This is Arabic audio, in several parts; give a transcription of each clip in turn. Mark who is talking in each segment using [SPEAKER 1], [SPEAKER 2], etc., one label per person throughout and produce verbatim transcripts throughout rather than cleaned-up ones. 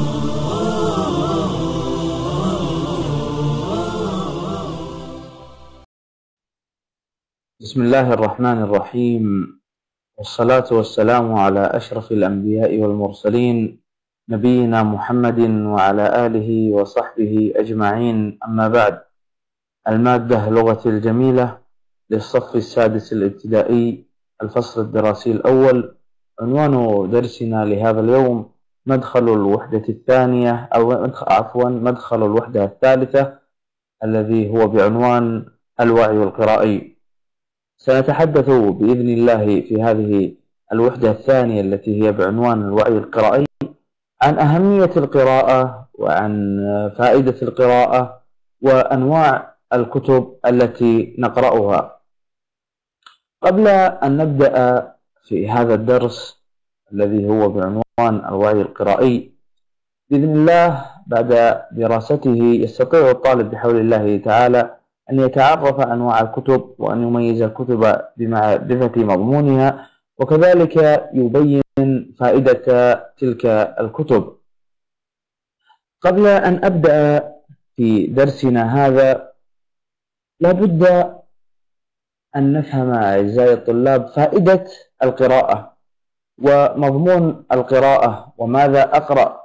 [SPEAKER 1] بسم الله الرحمن الرحيم، والصلاة والسلام على أشرف الأنبياء والمرسلين نبينا محمد وعلى آله وصحبه أجمعين، أما بعد. المادة لغة الجميلة للصف السادس الابتدائي، الفصل الدراسي الأول. عنوان درسنا لهذا اليوم مدخل الوحدة الثانية أو عفوا مدخل الوحدة الثالثة، الذي هو بعنوان الوعي القرائي. سنتحدث بإذن الله في هذه الوحدة الثانية التي هي بعنوان الوعي القرائي عن أهمية القراءة وعن فائدة القراءة وأنواع الكتب التي نقرأها. قبل أن نبدأ في هذا الدرس الذي هو بعنوان الوعي القرائي بإذن الله، بعد دراسته يستطيع الطالب بحول الله تعالى أن يتعرف أنواع الكتب وأن يميز الكتب بمعرفة مضمونها، وكذلك يبين فائدة تلك الكتب. قبل أن أبدأ في درسنا هذا لابد أن نفهم أعزائي الطلاب فائدة القراءة ومضمون القراءة وماذا أقرأ.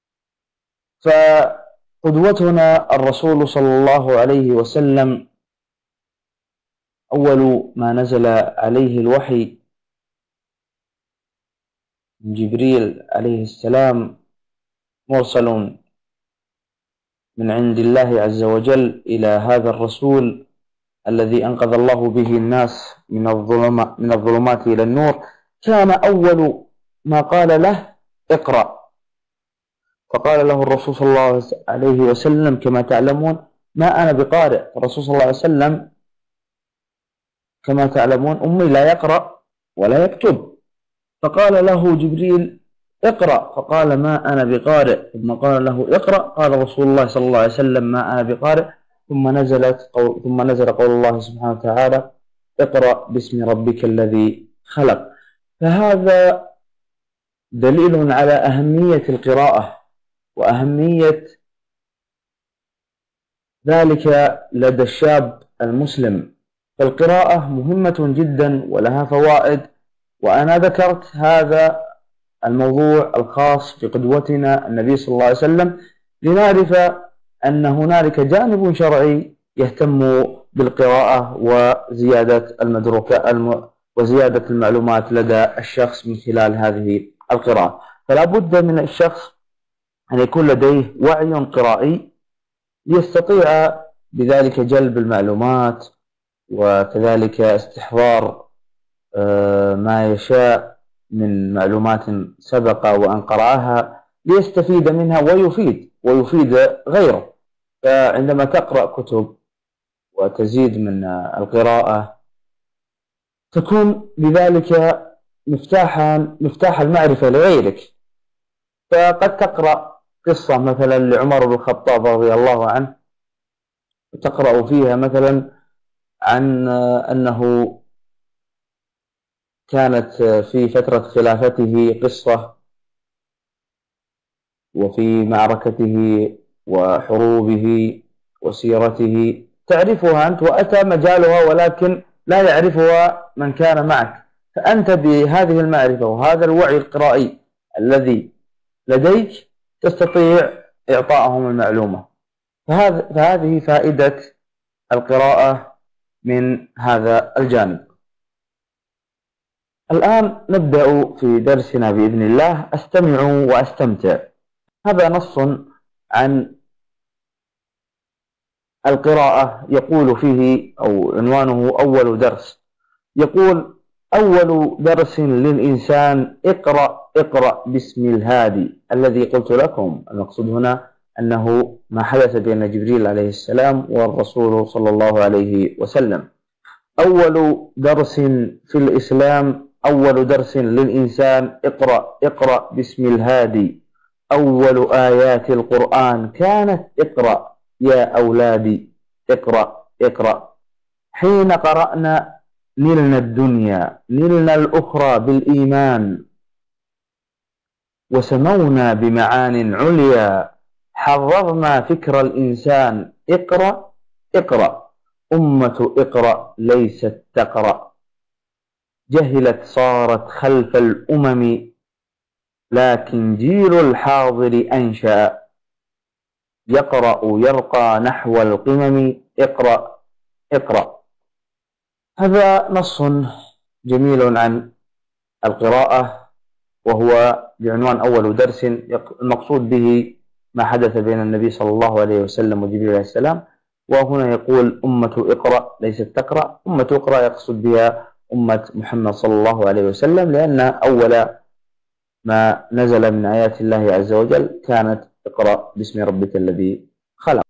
[SPEAKER 1] فقدوتنا الرسول صلى الله عليه وسلم أول ما نزل عليه الوحي من جبريل عليه السلام مرسل من عند الله عز وجل إلى هذا الرسول الذي أنقذ الله به الناس من الظلمات من الظلمات إلى النور، كان أول ما قال له اقرأ. فقال له الرسول صلى الله عليه وسلم كما تعلمون ما أنا بقارئ. الرسول صلى الله عليه وسلم كما تعلمون أمي لا يقرأ ولا يكتب، فقال له جبريل اقرأ، فقال ما أنا بقارئ. ثم قال له اقرأ، قال رسول الله صلى الله عليه وسلم ما أنا بقارئ. ثم نزلت قول ثم نزل قول الله سبحانه وتعالى اقرأ باسم ربك الذي خلق. فهذا دليل على أهمية القراءة وأهمية ذلك لدى الشاب المسلم. فالقراءة مهمة جدا ولها فوائد، وأنا ذكرت هذا الموضوع الخاص بقدوتنا النبي صلى الله عليه وسلم لنعرف أن هنالك جانب شرعي يهتم بالقراءة وزيادة المدركة وزيادة المعلومات لدى الشخص من خلال هذه القراءة. فلا بد من الشخص أن يكون لديه وعي قرائي ليستطيع بذلك جلب المعلومات وكذلك استحضار ما يشاء من معلومات سبق وأن قرأها ليستفيد منها ويفيد ويفيد غيره. فعندما تقرأ كتب وتزيد من القراءة تكون بذلك مفتاحا مفتاح المعرفة لغيرك. فقد تقرأ قصة مثلا لعمر بن الخطاب رضي الله عنه، تقرأ فيها مثلا عن أنه كانت في فترة خلافته قصة، وفي معركته وحروبه وسيرته تعرفها أنت وأتى مجالها، ولكن لا يعرفها من كان معك. فأنت بهذه المعرفة وهذا الوعي القرائي الذي لديك تستطيع إعطائهم المعلومة. فهذه فائدة القراءة من هذا الجانب. الآن نبدأ في درسنا بإذن الله. استمعوا واستمتع. هذا نص عن القراءة يقول فيه أو عنوانه أول درس، يقول أول درس للإنسان اقرأ اقرأ باسم الهادي الذي قلت لكم. المقصود هنا أنه ما حدث بين جبريل عليه السلام والرسول صلى الله عليه وسلم. أول درس في الإسلام، أول درس للإنسان اقرأ اقرأ باسم الهادي. أول آيات القرآن كانت اقرأ يا أولادي اقرأ اقرأ. حين قرأنا نلنا الدنيا نلنا الأخرى بالإيمان. وسمونا بمعان عليا، حررنا فكر الإنسان. اقرأ اقرأ، أمة اقرأ ليست تقرأ، جهلت صارت خلف الأمم، لكن جيل الحاضر أنشأ، يقرأ يرقى نحو القمم. اقرأ اقرأ. هذا نص جميل عن القراءة، وهو بعنوان أول درس. المقصود به ما حدث بين النبي صلى الله عليه وسلم وجبريل عليه السلام. وهنا يقول أمة اقرأ ليست تقرأ. أمة اقرأ يقصد بها أمة محمد صلى الله عليه وسلم، لأن أول ما نزل من آيات الله عز وجل كانت اقرأ باسم ربك الذي خلق.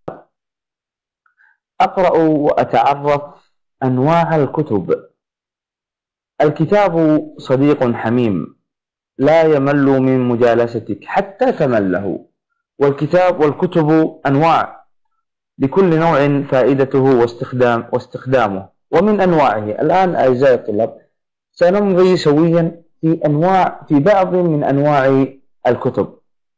[SPEAKER 1] أقرأ وأتعرف أنواع الكتب. الكتاب صديق حميم لا يمل من مجالستك حتى تمله، والكتاب والكتب أنواع، لكل نوع فائدته واستخدام واستخدامه. ومن أنواعه الآن أعزائي الطلاب سنمضي سويا في أنواع في بعض من أنواع الكتب،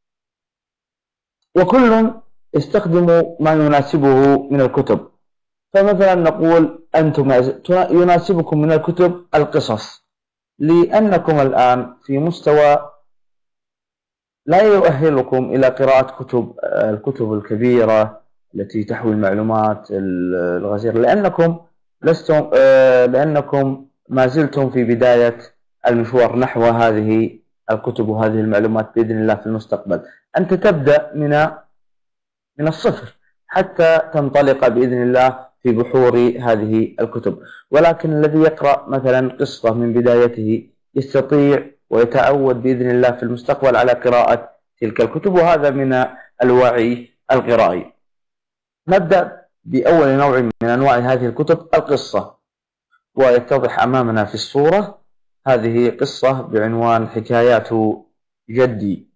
[SPEAKER 1] وكل يستخدم ما يناسبه من الكتب. فمثلا نقول أنتم يناسبكم من الكتب القصص، لأنكم الآن في مستوى لا يؤهلكم إلى قراءة كتب الكتب الكبيرة التي تحوي المعلومات الغزيرة، لأنكم لستم لأنكم ما زلتم في بداية المشوار نحو هذه الكتب وهذه المعلومات بإذن الله في المستقبل. أنت تبدأ من من الصفر حتى تنطلق بإذن الله في بحور هذه الكتب. ولكن الذي يقرأ مثلا قصة من بدايته يستطيع ويتعود بإذن الله في المستقبل على قراءة تلك الكتب، وهذا من الوعي القرائي. نبدأ بأول نوع من أنواع هذه الكتب القصة، ويتضح أمامنا في الصورة هذه قصة بعنوان حكايات جدي.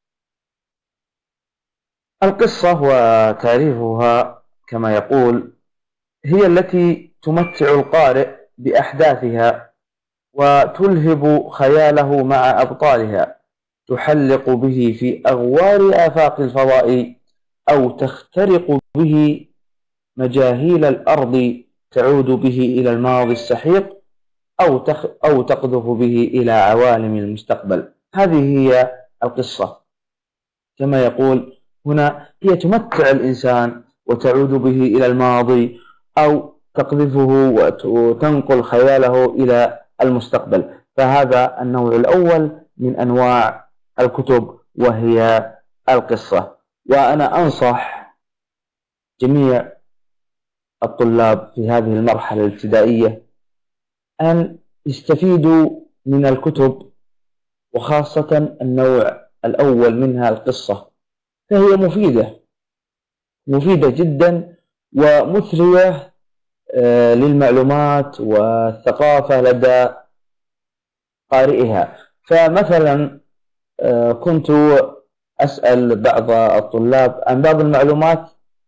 [SPEAKER 1] القصة وتعريفها كما يقول هي التي تمتع القارئ بأحداثها وتلهب خياله مع أبطالها، تحلق به في أغوار آفاق الفضاء، أو تخترق به مجاهيل الأرض، تعود به إلى الماضي السحيق، أو تخ أو تقذف به إلى عوالم المستقبل. هذه هي القصة كما يقول هنا، هي تمتع الإنسان وتعود به إلى الماضي، أو تقذفه وتنقل خياله إلى المستقبل. فهذا النوع الأول من أنواع الكتب وهي القصة. وأنا أنصح جميع الطلاب في هذه المرحلة الابتدائية أن يستفيدوا من الكتب، وخاصة النوع الأول منها القصة، فهي مفيدة مفيدة جدا ومثرية للمعلومات والثقافة لدى قارئها. فمثلا كنت أسأل بعض الطلاب عن بعض المعلومات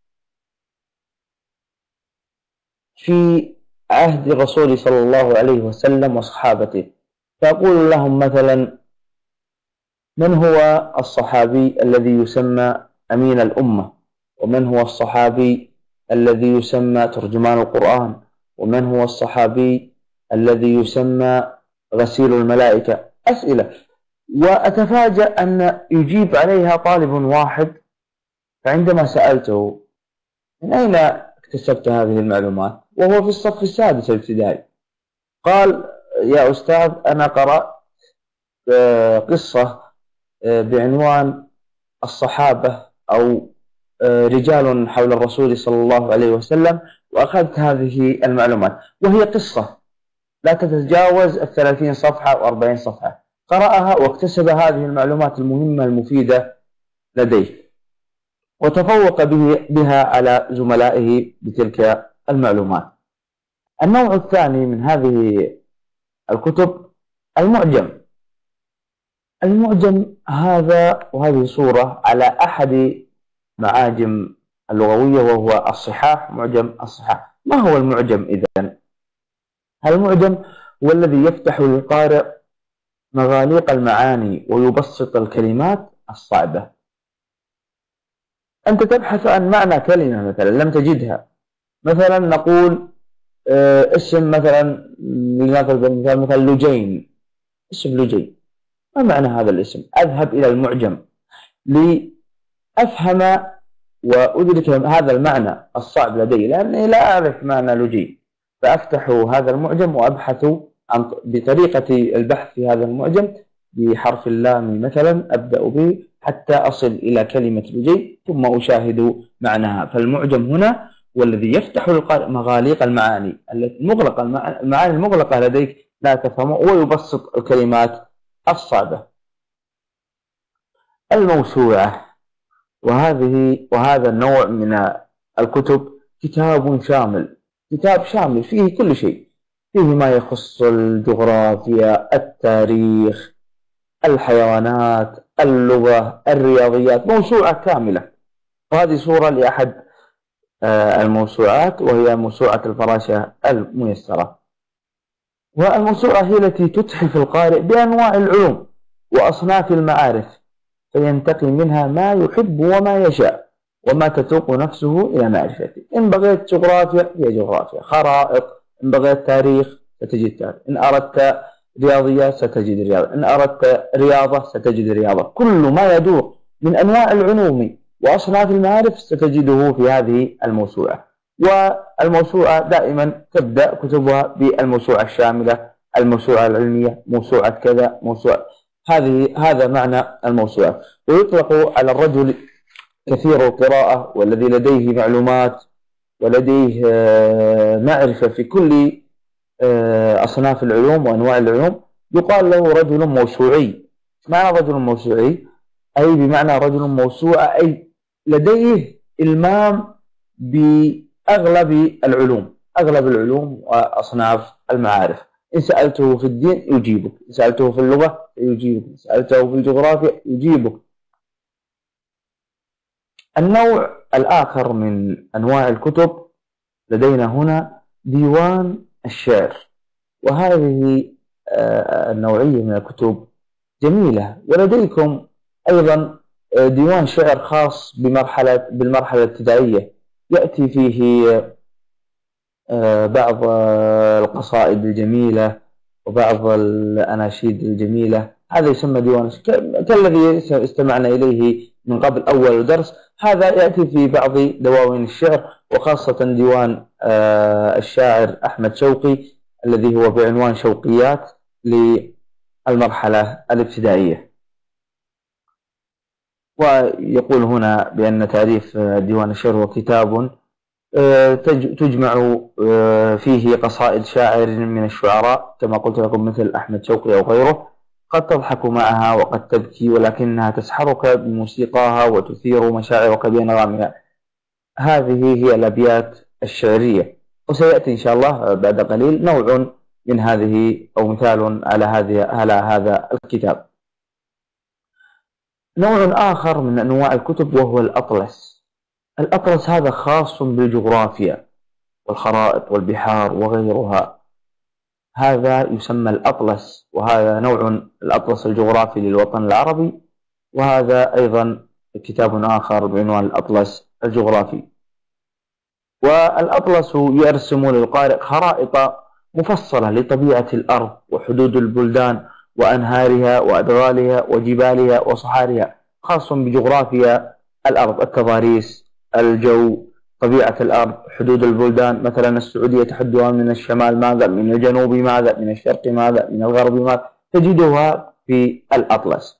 [SPEAKER 1] في عهد الرسول صلى الله عليه وسلم وصحابته، فأقول لهم مثلا: من هو الصحابي الذي يسمى أمين الأمة؟ ومن هو الصحابي الذي يسمى ترجمان القرآن؟ ومن هو الصحابي الذي يسمى غسيل الملائكة؟ أسئلة، وأتفاجأ أن يجيب عليها طالب واحد. فعندما سألته: من أين اكتسبت هذه المعلومات؟ وهو في الصف السادس الابتدائي، قال: يا أستاذ، أنا قرأت قصة بعنوان الصحابة أو رجال حول الرسول صلى الله عليه وسلم، وأخذت هذه المعلومات، وهي قصة لا تتجاوز الثلاثين صفحة وأربعين صفحة. قرأها واكتسب هذه المعلومات المهمة المفيدة لديه، وتفوق بها على زملائه بتلك المعلومات. النوع الثاني من هذه الكتب المعجم. المعجم هذا وهذه صورة على أحد معاجم اللغوية، وهو الصحاح، معجم الصحاح. ما هو المعجم إذن؟ المعجم هو الذي يفتح للقارئ مغاليق المعاني ويبسط الكلمات الصعبة. أنت تبحث عن معنى كلمة مثلا لم تجدها، مثلا نقول اسم مثلا مثلا مثلا لجين، اسم لجين، ما معنى هذا الاسم؟ أذهب إلى المعجم لأفهم وأدرك هذا المعنى الصعب لدي، لأني لا أعرف معنى لجين، فأفتح هذا المعجم وأبحث عن بطريقة البحث في هذا المعجم بحرف اللام مثلا أبدأ به حتى أصل إلى كلمة لجين ثم أشاهد معناها. فالمعجم هنا والذي يفتح القارئ مغاليق المعاني المغلقة، المعاني المغلقة لديك لا تفهمه، ويبسط الكلمات الصعبة. الموسوعة، وهذه وهذا النوع من الكتب كتاب شامل، كتاب شامل فيه كل شيء، فيه ما يخص الجغرافيا، التاريخ، الحيوانات، اللغة، الرياضيات، موسوعة كاملة. وهذه صورة لأحد الموسوعات وهي موسوعة الفراشة الميسرة. والموسوعة هي التي تتحف القارئ بأنواع العلوم وأصناف المعارف، فينتقي منها ما يحب وما يشاء وما تتوق نفسه إلى معرفته. إن بغيت جغرافيا هي جغرافيا، خرائط، إن بغيت تاريخ ستجد تاريخ، إن أردت رياضيات ستجد رياضة، إن أردت رياضة ستجد رياضة. كل ما يدور من أنواع العلوم وأصناف المعارف ستجده في هذه الموسوعة. والموسوعة دائما تبدأ كتبها بالموسوعة الشاملة، الموسوعة العلمية، موسوعة كذا، موسوعة هذه هذا معنى الموسوعة. ويطلق على الرجل كثير القراءة والذي لديه معلومات ولديه معرفة في كل أصناف العلوم وأنواع العلوم، يقال له رجل موسوعي. معنى رجل موسوعي أي بمعنى رجل موسوعة، أي لديه إلمام بأغلب العلوم، أغلب العلوم وأصناف المعارف. إن سألته في الدين يجيبك، إن سألته في اللغة يجيبك، إن سألته في الجغرافيا يجيبك. النوع الآخر من أنواع الكتب لدينا هنا ديوان الشعر، وهذه النوعية من الكتب جميلة. ولديكم أيضا ديوان شعر خاص بمرحلة بالمرحلة الابتدائية، يأتي فيه بعض القصائد الجميلة وبعض الأناشيد الجميلة، هذا يسمى ديوان كالذي استمعنا إليه من قبل أول درس. هذا يأتي في بعض دواوين الشعر، وخاصة ديوان الشاعر أحمد شوقي الذي هو بعنوان شوقيات للمرحلة الابتدائية. ويقول هنا بأن تعريف ديوان الشعر هو كتاب تجمع فيه قصائد شاعر من الشعراء كما قلت لكم مثل أحمد شوقي أو غيره، قد تضحك معها وقد تبكي ولكنها تسحرك بموسيقاها وتثير مشاعرك بأنغامها. هذه هي الأبيات الشعرية، وسيأتي إن شاء الله بعد قليل نوع من هذه أو مثال على هذه على هذا الكتاب. نوع آخر من أنواع الكتب وهو الأطلس. الأطلس هذا خاص بالجغرافيا والخرائط والبحار وغيرها، هذا يسمى الأطلس، وهذا نوع الأطلس الجغرافي للوطن العربي. وهذا أيضا كتاب آخر بعنوان الأطلس الجغرافي. والأطلس يرسم للقارئ خرائط مفصلة لطبيعة الأرض وحدود البلدان وأنهارها وأدغالها وجبالها وصحارها، خاص بجغرافيا الأرض، التضاريس، الجو، طبيعة الأرض، حدود البلدان. مثلا السعودية تحدها من الشمال ماذا، من الجنوب ماذا، من الشرق ماذا، من الغرب ماذا، تجدها في الأطلس.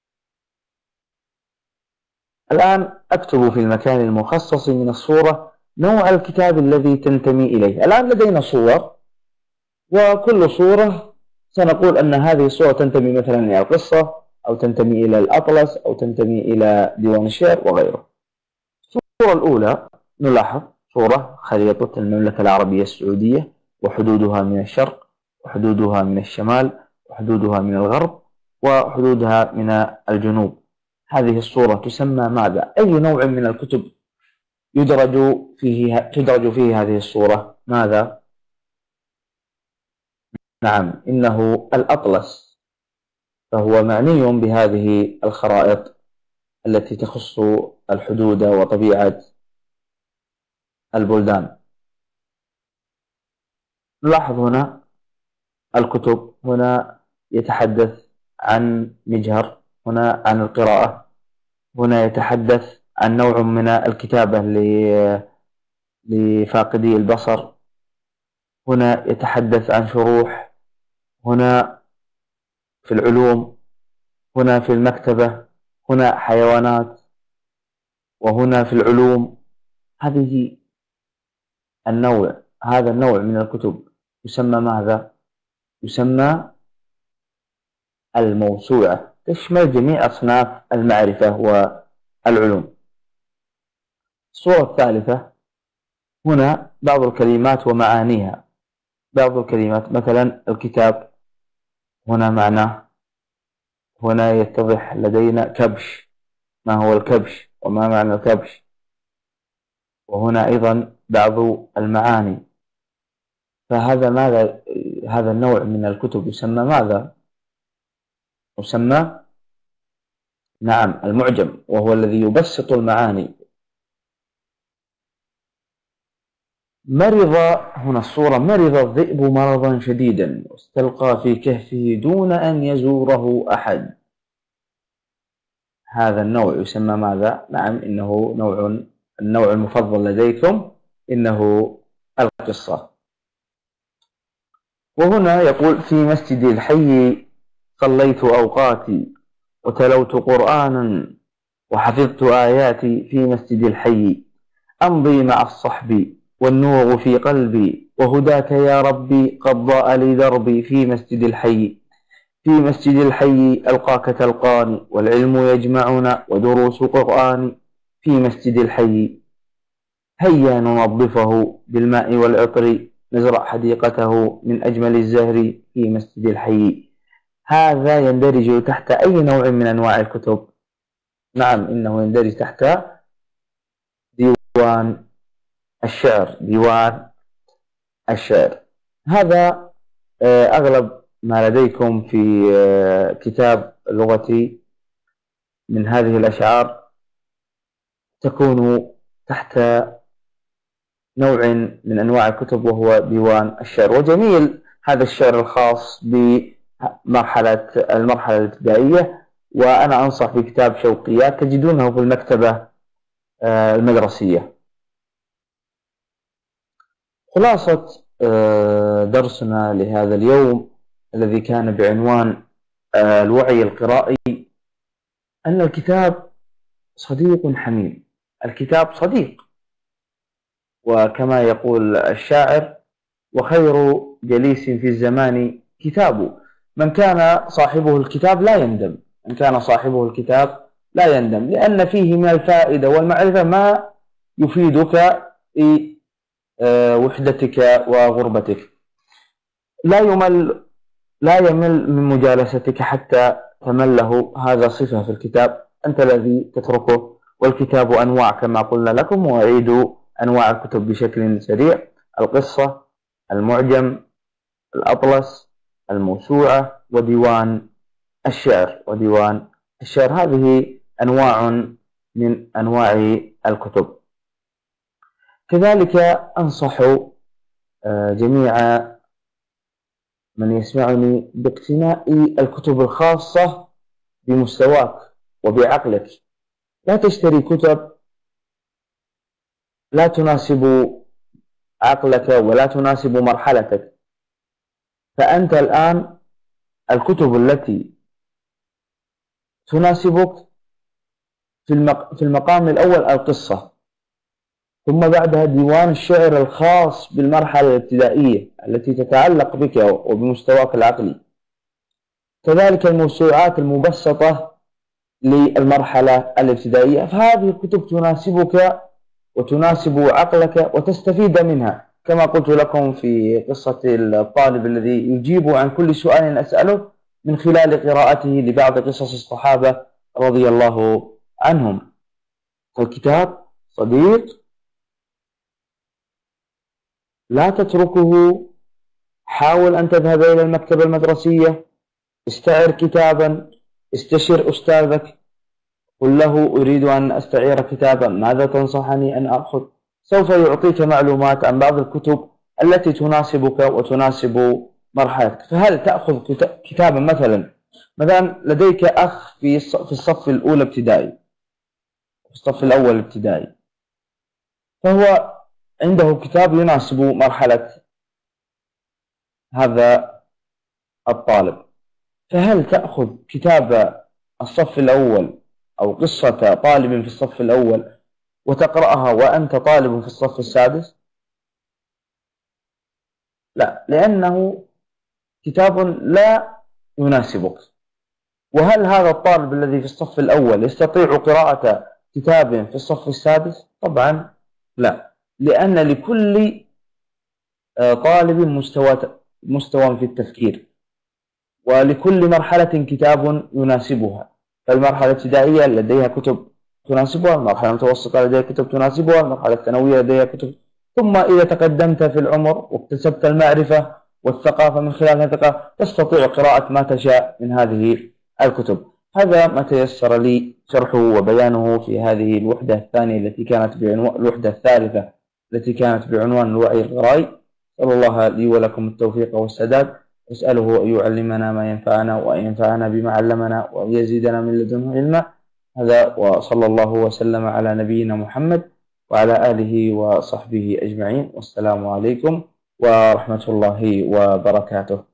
[SPEAKER 1] الآن أكتب في المكان المخصص من الصورة نوع الكتاب الذي تنتمي إليه. الآن لدينا صور، وكل صورة سنقول أن هذه الصورة تنتمي مثلا إلى القصة أو تنتمي إلى الأطلس أو تنتمي إلى ديوان الشعر وغيره. الصورة الأولى نلاحظ صورة خريطة المملكة العربية السعودية وحدودها من الشرق وحدودها من الشمال وحدودها من الغرب وحدودها من الجنوب. هذه الصورة تسمى ماذا؟ أي نوع من الكتب يدرج فيه تدرج فيه هذه الصورة؟ ماذا؟ نعم، إنه الأطلس. فهو معني بهذه الخرائط التي تخص الحدود وطبيعة البلدان. نلاحظ هنا الكتب، هنا يتحدث عن مجهر، هنا عن القراءة، هنا يتحدث عن نوع من الكتابة لفاقدي البصر، هنا يتحدث عن شروح، هنا في العلوم، هنا في المكتبة، هنا حيوانات، وهنا في العلوم. هذه النوع هذا النوع من الكتب يسمى ماذا؟ يسمى الموسوعة، تشمل جميع أصناف المعرفة والعلوم. الصورة الثالثة، هنا بعض الكلمات ومعانيها. بعض الكلمات مثلا الكتاب، هنا معناه، هنا يتضح لدينا كبش، ما هو الكبش وما معنى الكبش. وهنا أيضا بعض المعاني. فهذا ماذا؟ هذا النوع من الكتب يسمى ماذا؟ يسمى نعم المعجم، وهو الذي يبسط المعاني. مرض، هنا الصورة، مرض الذئب مرضا شديدا واستلقى في كهفه دون أن يزوره أحد. هذا النوع يسمى ماذا؟ نعم إنه نوع النوع المفضل لديكم، إنه القصة. وهنا يقول في مسجد الحي صليت أوقاتي وتلوت قرآنا وحفظت آياتي في مسجد الحي، أمضي مع الصحب والنور في قلبي وهداك يا ربي قد ضاء لي دربي في مسجد الحي. في مسجد الحي ألقاك تلقاني والعلم يجمعنا ودروس قرآن في مسجد الحي. هيا ننظفه بالماء والعطر نزرع حديقته من أجمل الزهر في مسجد الحي. هذا يندرج تحت أي نوع من أنواع الكتب؟ نعم إنه يندرج تحت ديوان الشعر. ديوان الشعر هذا أغلب ما لديكم في كتاب لغتي من هذه الأشعار تكون تحت نوع من أنواع الكتب وهو ديوان الشعر. وجميل هذا الشعر الخاص بمرحلة المرحلة الابتدائية، وأنا أنصح بكتاب شوقيات تجدونه في المكتبة المدرسية. خلاصة درسنا لهذا اليوم الذي كان بعنوان الوعي القرائي، أن الكتاب صديق حميم. الكتاب صديق، وكما يقول الشاعر وخير جليس في الزمان كتابه. من كان صاحبه الكتاب لا يندم، من كان صاحبه الكتاب لا يندم، لأن فيه من الفائدة والمعرفة ما يفيدك في وحدتك وغربتك. لا يمل لا يمل من مجالستك حتى تمله. هذا صفة في الكتاب أنت الذي تتركه. والكتاب أنواع كما قلنا لكم، وأعيد أنواع الكتب بشكل سريع: القصة، المعجم، الأطلس، الموسوعة، وديوان الشعر. وديوان الشعر هذه أنواع من أنواع الكتب. كذلك أنصح جميع من يسمعني باقتناء الكتب الخاصة بمستواك وبعقلك. لا تشتري كتب لا تناسب عقلك ولا تناسب مرحلتك. فأنت الآن الكتب التي تناسبك في المقام الأول القصة، ثم بعدها ديوان الشعر الخاص بالمرحلة الابتدائية التي تتعلق بك وبمستواك العقلي، كذلك الموسوعات المبسطة للمرحلة الابتدائية. فهذه الكتب تناسبك وتناسب عقلك وتستفيد منها، كما قلت لكم في قصة الطالب الذي يجيب عن كل سؤال أسأله من خلال قراءته لبعض قصص الصحابة رضي الله عنهم. فالكتاب صديق، لا تتركه. حاول أن تذهب إلى المكتبة المدرسية، استعر كتابا استشر أستاذك، قل له أريد أن أستعير كتابا، ماذا تنصحني أن أخذ؟ سوف يعطيك معلومات عن بعض الكتب التي تناسبك وتناسب مرحلتك. فهل تأخذ كتابا مثلا مثلا لديك أخ في في الصف الأولى ابتدائي، في الصف الأول ابتدائي، فهو عنده كتاب يناسب مرحلة هذا الطالب، فهل تأخذ كتاب الصف الأول أو قصة طالب في الصف الأول وتقرأها وأنت طالب في الصف السادس؟ لا، لأنه كتاب لا يناسبك. وهل هذا الطالب الذي في الصف الأول يستطيع قراءة كتاب في الصف السادس؟ طبعا لا، لأن لكل طالب مستوى مستوى في التفكير، ولكل مرحلة كتاب يناسبها. فالمرحلة الابتدائية لديها كتب تناسبها، المرحلة المتوسطة لديها كتب تناسبها، المرحلة الثانوية لديها كتب، ثم إذا تقدمت في العمر واكتسبت المعرفة والثقافة من خلال هذه الثقافة تستطيع قراءة ما تشاء من هذه الكتب. هذا ما تيسر لي شرحه وبيانه في هذه الوحدة الثانية التي كانت بعنوان الوحدة الثالثة التي كانت بعنوان الوعي الغرائي. أسأل الله لي ولكم التوفيق والسداد، أسأله أن يعلمنا ما ينفعنا وأن ينفعنا بما علمنا وأن يزيدنا من لدنه علما. هذا وصلى الله وسلم على نبينا محمد وعلى آله وصحبه أجمعين، والسلام عليكم ورحمة الله وبركاته.